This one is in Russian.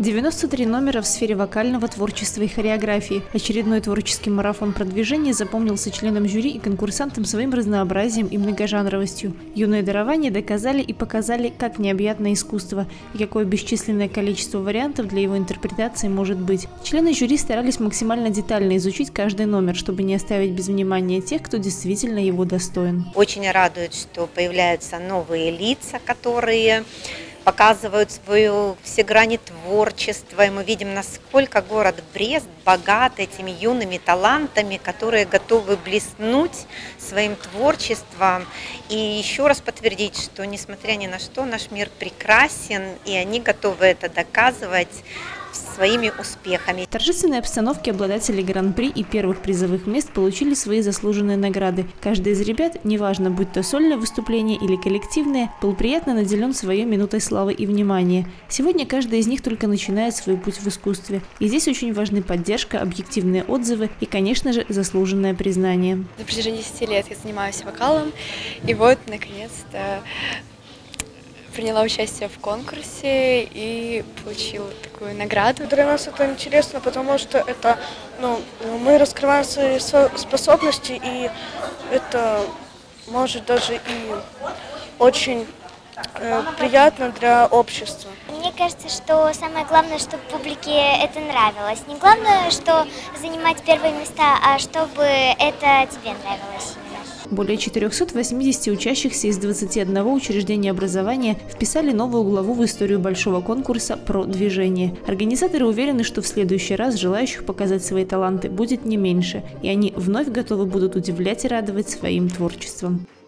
93 номера в сфере вокального творчества и хореографии. Очередной творческий марафон продвижения запомнился членам жюри и конкурсантам своим разнообразием и многожанровостью. Юные дарования доказали и показали, как необъятное искусство и какое бесчисленное количество вариантов для его интерпретации может быть. Члены жюри старались максимально детально изучить каждый номер, чтобы не оставить без внимания тех, кто действительно его достоин. Очень радует, что появляются новые лица, которые показывают свою все грани творчества, и мы видим, насколько город Брест богат этими юными талантами, которые готовы блеснуть своим творчеством и еще раз подтвердить, что несмотря ни на что, наш мир прекрасен, и они готовы это доказывать своими успехами. В торжественной обстановке обладатели гран-при и первых призовых мест получили свои заслуженные награды. Каждый из ребят, неважно, будь то сольное выступление или коллективное, был приятно наделен своей минутой славы и внимания. Сегодня каждый из них только начинает свой путь в искусстве. И здесь очень важны поддержка, объективные отзывы и, конечно же, заслуженное признание. На протяжении 10 лет я занимаюсь вокалом, и вот, наконец-то, приняла участие в конкурсе и получила такую награду. Для нас это интересно, потому что это, мы раскрываем свои способности, и это может даже и очень приятно для общества. Мне кажется, что самое главное, чтобы публике это нравилось. Не главное, что занимать первые места, а чтобы это тебе нравилось. Более 480 учащихся из 21 учреждения образования вписали новую главу в историю большого конкурса «Про движение». Организаторы уверены, что в следующий раз желающих показать свои таланты будет не меньше, и они вновь готовы будут удивлять и радовать своим творчеством.